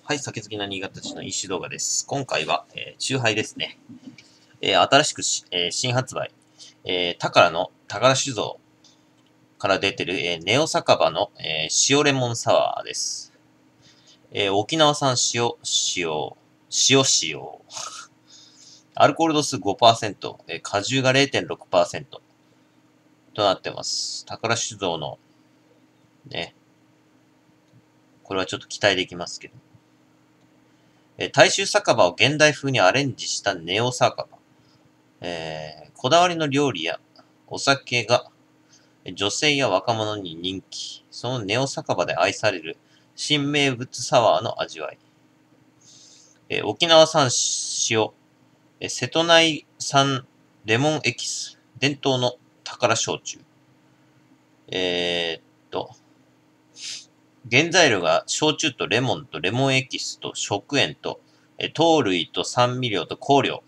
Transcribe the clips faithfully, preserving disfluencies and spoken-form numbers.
はい、酒好きな新潟市の石動画です。今回は、えー、チューハイですね。えー、新しくし、えー、新発売、えー、タカラの宝酒造から出てる、えー、ネオ酒場の、えー、塩レモンサワーです。えー、沖縄産塩、塩、塩塩。アルコール度数ごパーセント、えー、果汁が れいてんろくパーセント となってます。宝酒造の、ね、これはちょっと期待できますけど。えー、大衆酒場を現代風にアレンジしたネオ酒場。えー、こだわりの料理やお酒が女性や若者に人気。そのネオ酒場で愛される新名物サワーの味わい。えー、沖縄産塩、えー、瀬戸内産レモンエキス。伝統の宝焼酎。えー、っと、原材料が焼酎とレモンとレモンエキスと食塩と、えー、糖類と酸味料と香料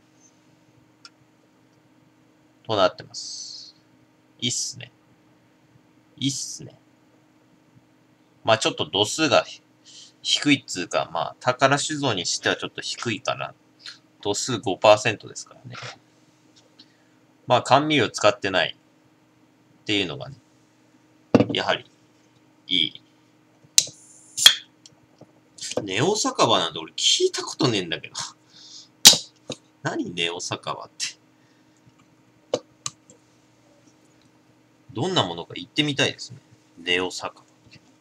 となってます。いいっすね。いいっすね。まあちょっと度数が低いっつうか、まあ宝酒造にしてはちょっと低いかな。度数 ごパーセント ですからね。まあ甘味料使ってないっていうのがね、やはりいい。ネオ酒場なんて俺聞いたことねえんだけど。何ネオ酒場って。どんなものか言ってみたいですね。ネオ酒場。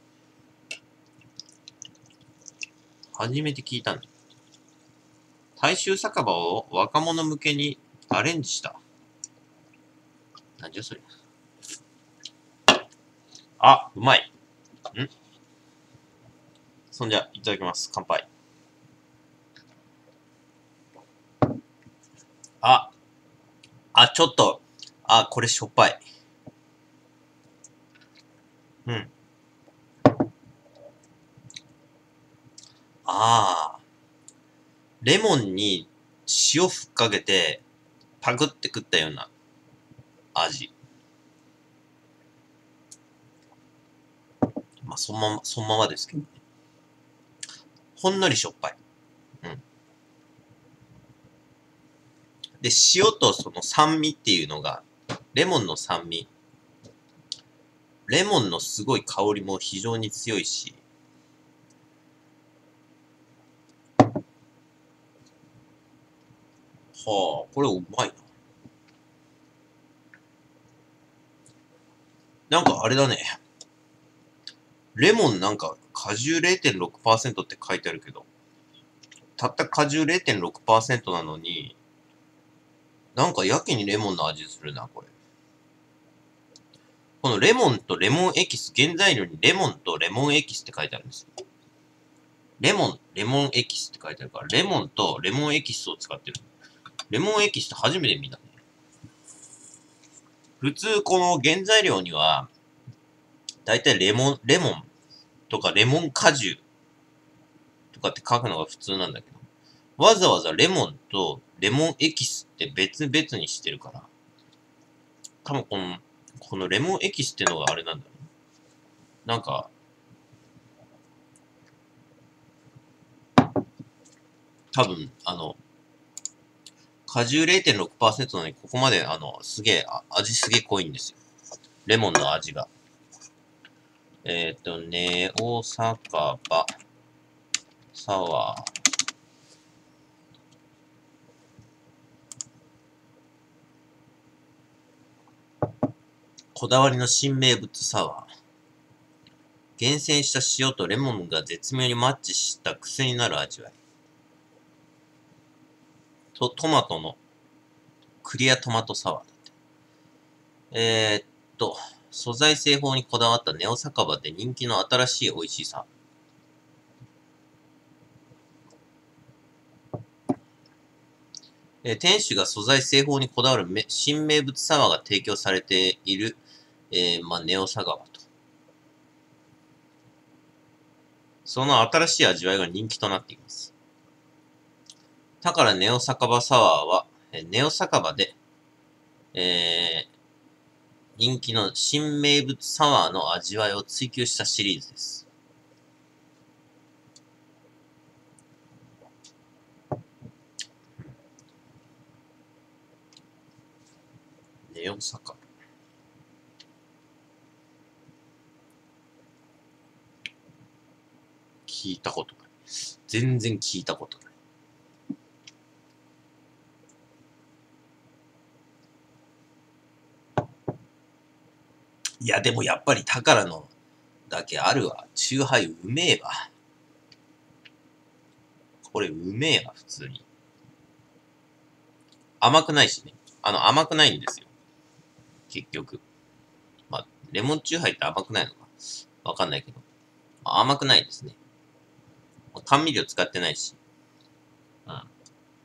初めて聞いたんだ。大衆酒場を若者向けにアレンジした。なんじゃそれ。あ、うまい。んそんじゃ、いただきます。乾杯。あ、あ、ちょっと、あ、これしょっぱい。うん。ああ。レモンに塩ふっかけて、パクって食ったような味。まあ、そのまま、そのままですけど。ほんのりしょっぱい。うん。で、塩とその酸味っていうのが、レモンの酸味。レモンのすごい香りも非常に強いし、はあ、これうまいな。なんかあれだね。レモンなんか果汁 れいてんろくパーセント って書いてあるけど、たった果汁 れいてんろくパーセント なのに、なんかやけにレモンの味するな、これ。このレモンとレモンエキス、原材料にレモンとレモンエキスって書いてあるんですよ。レモン、レモンエキスって書いてあるから、レモンとレモンエキスを使ってる。レモンエキスって初めて見たね。普通この原材料には、だいたいレモン、レモンとかレモン果汁とかって書くのが普通なんだけど、わざわざレモンとレモンエキスって別々にしてるから、多分この、このレモンエキスってのがあれなんだろう。なんか、多分、あの、果汁 れいてんろくパーセント なのに、ここまで、あの、すげえ、味すげえ濃いんですよ。レモンの味が。えっ、ー、と、ネオ酒場サワー。こだわりの新名物サワー。厳選した塩とレモンが絶妙にマッチした癖になる味わい。と、トマトのクリアトマトサワーだって。えー、っと、素材製法にこだわったネオ酒場で人気の新しい美味しさ。えー、店主が素材製法にこだわる新名物サワーが提供されている、えー、まあ、ネオ酒場と。その新しい味わいが人気となっています。だからネオ酒場サワーは、えー、ネオ酒場で、えー、人気の新名物サワーの味わいを追求したシリーズです。 オサカ。聞いたことない。全然聞いたことない。いや、でもやっぱり宝のだけあるわ。チューハイうめえわ。これうめえわ、普通に。甘くないしね。あの、甘くないんですよ。結局。まあ、レモンチューハイって甘くないのかわかんないけど。まあ、甘くないですね。甘味料使ってないし。うん。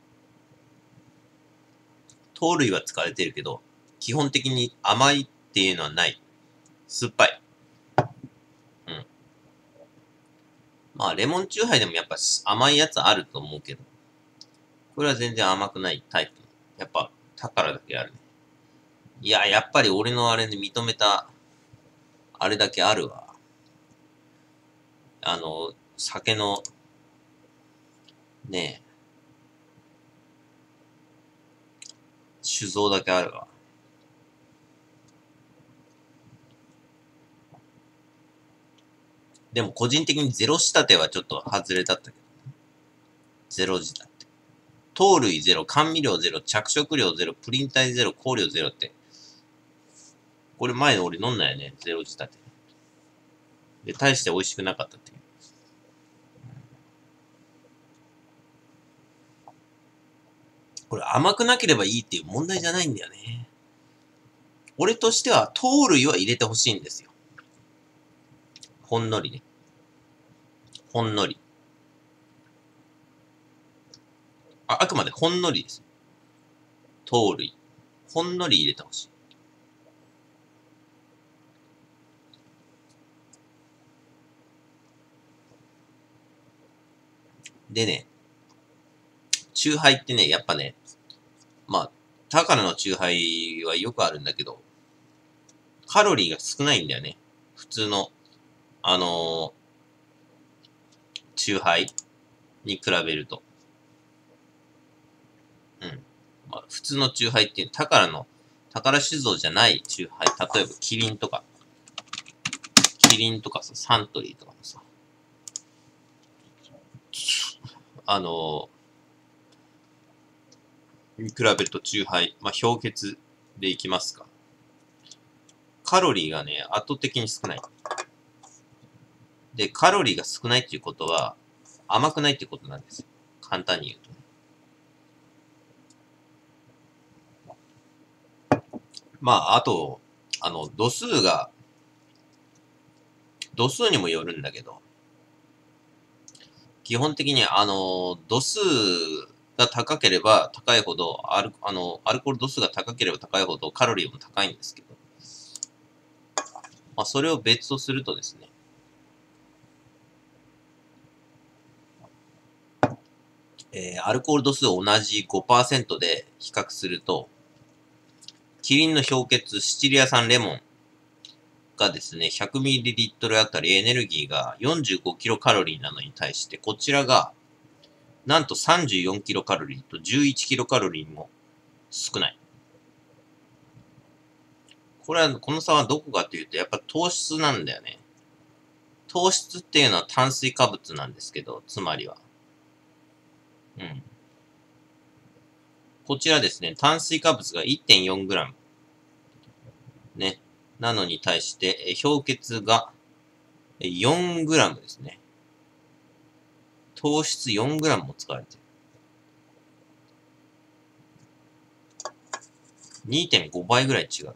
糖類は使われてるけど、基本的に甘いっていうのはない。酸っぱい。うん。まあ、レモンチューハイでもやっぱ甘いやつあると思うけど、これは全然甘くないタイプ。やっぱ、宝だけあるね。いや、やっぱり俺のあれで認めた、あれだけあるわ。あの、酒の、ねえ、酒造だけあるわ。でも個人的にゼロ仕立てはちょっと外れだったけど。ゼロ仕立て。糖類ゼロ、甘味料ゼロ、着色料ゼロ、プリン体ゼロ、香料ゼロって。これ前の俺飲んだよね。ゼロ仕立て。で、大して美味しくなかったっていう。これ甘くなければいいっていう問題じゃないんだよね。俺としては糖類は入れてほしいんですよ。ほんのりね。ほんのり。あ、あくまでほんのりです。糖類。ほんのり入れてほしい。でね、チューハイってね、やっぱね、まあ、高菜のチューハイはよくあるんだけど、カロリーが少ないんだよね。普通の、あのー、チューハイに比べると。うん。まあ、普通のチューハイっていう、宝の、宝酒造じゃないチューハイ。例えば、キリンとか。キリンとかさ、サントリーとかもさ。あのー、に比べるとチューハイ。まあ、氷結でいきますか。カロリーがね、圧倒的に少ない。で、カロリーが少ないっていうことは、甘くないってことなんですよ。簡単に言うとね。まあ、あと、あの、度数が、度数にもよるんだけど、基本的に、あの、度数が高ければ高いほど、アル、あの、アルコール度数が高ければ高いほどカロリーも高いんですけど、まあ、それを別とするとですね、えー、アルコール度数同じ ごパーセント で比較すると、キリンの氷結シチリア産レモンがですね、ひゃくミリリットル あたりエネルギーがよんじゅうごキロカロリーなのに対して、こちらが、なんとさんじゅうよんキロカロリーとじゅういちキロカロリーも少ない。これは、この差はどこかというと、やっぱ糖質なんだよね。糖質っていうのは炭水化物なんですけど、つまりは。うん。こちらですね、炭水化物が いってんよんグラム。ね。なのに対して、氷結がよんグラムですね。糖質 よんグラム も使われてる。にてんご 倍ぐらい違う。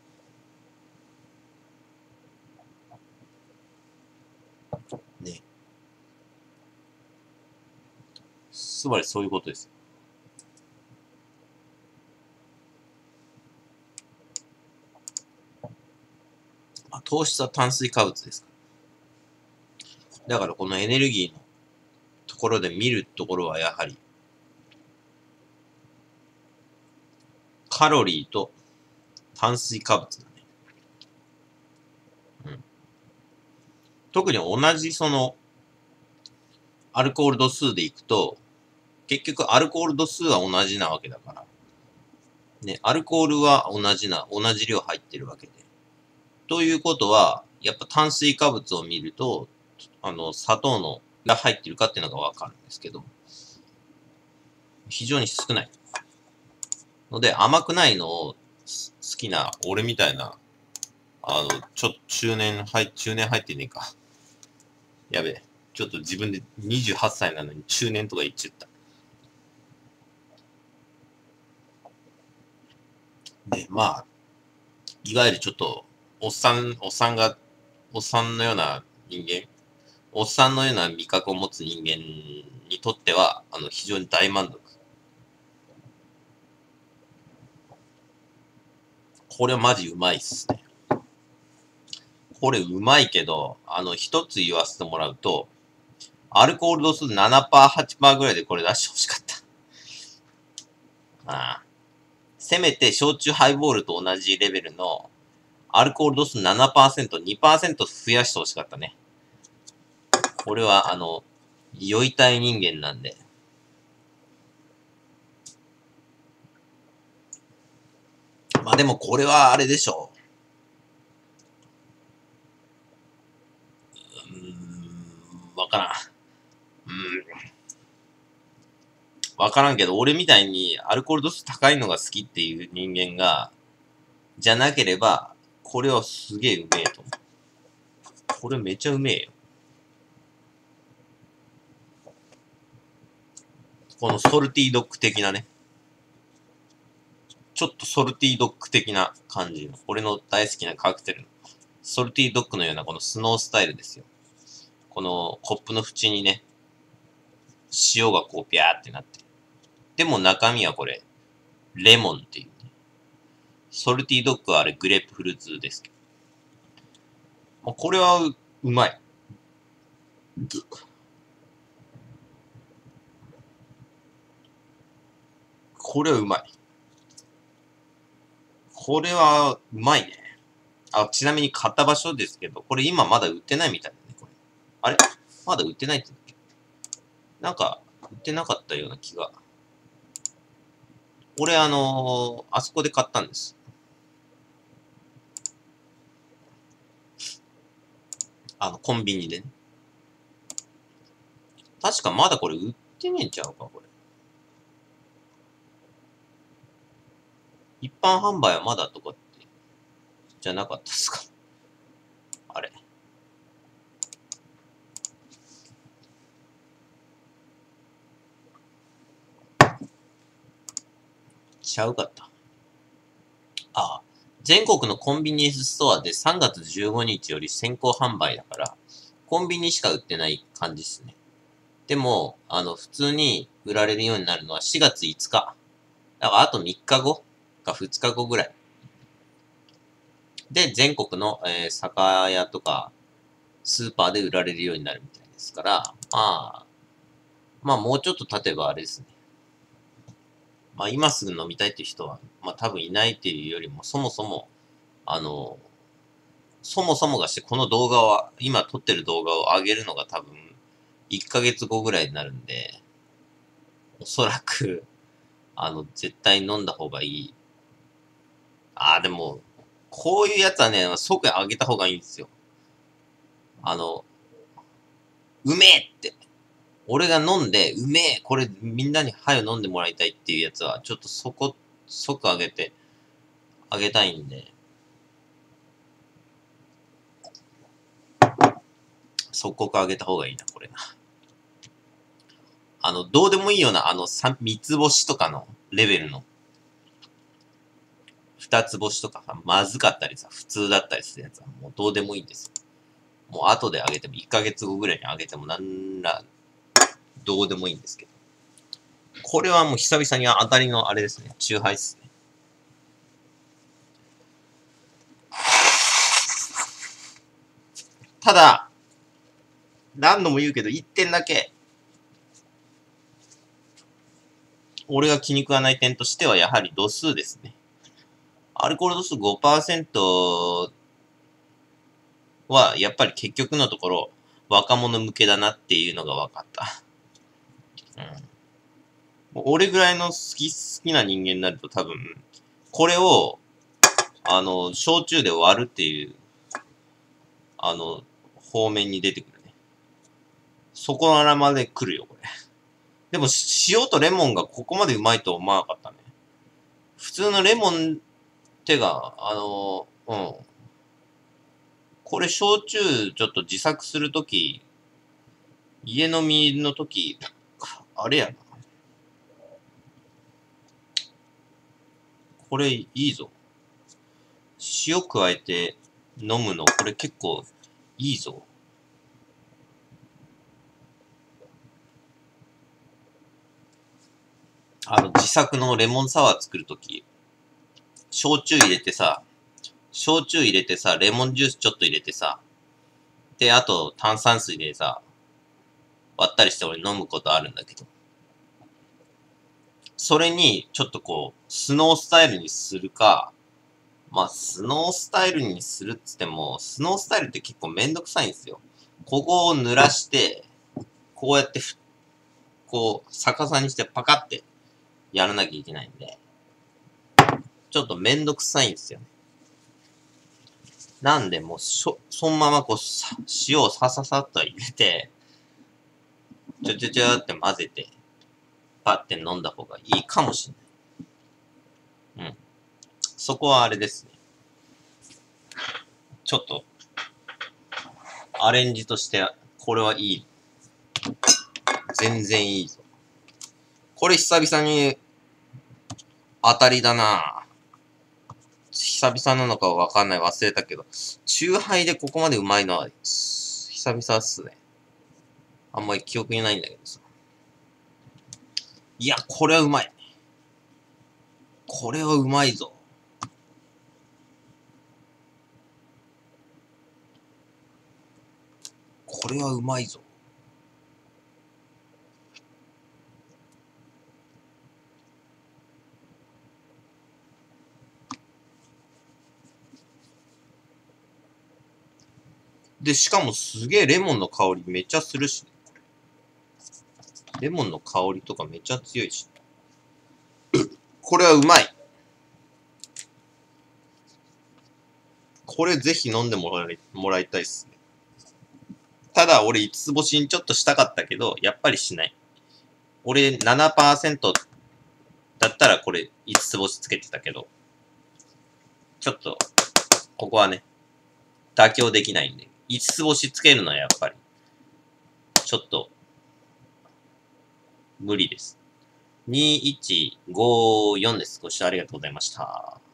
ね。つまりそういうことです。まあ、糖質は炭水化物ですから。だからこのエネルギーのところで見るところはやはり、カロリーと炭水化物だね。うん。特に同じその、アルコール度数でいくと、結局アルコール度数は同じなわけだから。 ね、アルコールは同じな、同じ量入ってるわけで。ということは、やっぱ炭水化物を見ると、あの、砂糖のが入ってるかっていうのがわかるんですけど、非常に少ない。ので、甘くないのを好きな、俺みたいな、あの、ちょっと中年入、中年入ってねえか。やべえ。ちょっと自分でにじゅうはっさいなのに中年とか言っちゃった。で、まあ、いわゆるちょっと、おっさん、おっさんが、おっさんのような人間、おっさんのような味覚を持つ人間にとっては、あの、非常に大満足。これはマジうまいっすね。これうまいけど、あの、一つ言わせてもらうと、アルコール度数 ななパーセント、はちパーセント ぐらいでこれ出してほしかった。ああ。せめて焼酎ハイボールと同じレベルのアルコール度数 ななパーセント、にパーセント 増やしてほしかったね。これは、あの、酔いたい人間なんで。まあでもこれはあれでしょう。うーん、わからん。うーん。わからんけど、俺みたいにアルコール度数高いのが好きっていう人間が、じゃなければ、これはすげえうめえと思う。これめちゃうめえよ。このソルティドッグ的なね。ちょっとソルティドッグ的な感じの。俺の大好きなカクテルの。ソルティドッグのようなこのスノースタイルですよ。このコップの縁にね、塩がこうビャーってなってる。でも中身はこれ、レモンっていう、ね。ソルティドッグはあれグレープフルーツですけど。これはう、うまい。これはうまい。これはうまいね。あ、ちなみに買った場所ですけど、これ今まだ売ってないみたいだね、これ。あれまだ売ってないって言うんだっけ？なんか、売ってなかったような気が。俺あのー、あそこで買ったんです。あの、コンビニでね。確かまだこれ売ってねえんちゃうか、これ。一般販売はまだとかって、じゃなかったっすか。あれ。ちゃうかった。ああ。全国のコンビニエンスストアでさんがつじゅうごにちより先行販売だから、コンビニしか売ってない感じっすね。でも、あの、普通に売られるようになるのはしがついつか。だからあとみっかごかふつかごぐらい。で、全国の、えー、酒屋とか、スーパーで売られるようになるみたいですから、まあ、まあもうちょっと経てばあれですね。まあ今すぐ飲みたいっていう人は、まあ多分いないっていうよりも、そもそも、あの、そもそもがして、この動画は、今撮ってる動画を上げるのが多分、いっかげつごぐらいになるんで、おそらく、あの、絶対飲んだ方がいい。ああ、でも、こういうやつはね、即上げた方がいいんですよ。あの、うめえって。俺が飲んで、うめえこれみんなに早く飲んでもらいたいっていうやつは、ちょっとそこ、即上げて、あげたいんで、即刻上げた方がいいな、これな。あの、どうでもいいような、あの、三、三つ星とかのレベルの、二つ星とかさ、まずかったりさ、普通だったりするやつは、もうどうでもいいんですよ。もう後で上げても、いっかげつごぐらいに上げても、なんら、どうでもいいんですけど。これはもう久々に当たりのあれですね。チューハイっすね。ただ、何度も言うけど、一点だけ、俺が気に食わない点としては、やはり度数ですね。アルコール度数 ごパーセント は、やっぱり結局のところ、若者向けだなっていうのが分かった。うん。俺ぐらいの好き、好きな人間になると多分、 これを、あの、焼酎で割るっていう、あの、方面に出てくるね。そこらまで来るよ、これ。でも、塩とレモンがここまでうまいと思わなかったね。普通のレモンってが、あの、うん。これ、焼酎ちょっと自作するとき、家飲みのとき、あれやな。これいいぞ。塩加えて飲むの、これ結構いいぞ。あの、自作のレモンサワー作るとき、焼酎入れてさ、焼酎入れてさ、レモンジュースちょっと入れてさ、で、あと炭酸水でさ、割ったりして俺飲むことあるんだけど、それにちょっとこう、スノースタイルにするか、まあ、スノースタイルにするっつっても、スノースタイルって結構めんどくさいんですよ。ここを濡らして、こうやってふ、こう、逆さにしてパカってやらなきゃいけないんで、ちょっとめんどくさいんですよね。なんでもう、しょ、そのままこう、塩をさささっと入れて、ちょちょちょって混ぜて、パッて飲んだ方がいいかもしれない。うん。そこはあれですね。ちょっと、アレンジとして、これはいい。全然いいぞ。これ久々に、当たりだな久々なのかわかんない。忘れたけど。チューハイでここまでうまいのは、久々っすね。あんまり記憶にないんだけどさ。いや、これはうまい。これはうまいぞ。これはうまいぞ。で、しかもすげえレモンの香りめっちゃするし、ね、レモンの香りとかめっちゃ強いし。これはうまい。これぜひ飲んでもらい、もらいたいっすね。ただ俺五つ星にちょっとしたかったけど、やっぱりしない。俺 ななパーセント だったらこれ五つ星つけてたけど、ちょっと、ここはね、妥協できないんで、五つ星つけるのはやっぱり、ちょっと、無理です。にいちごよんです。ご視聴ありがとうございました。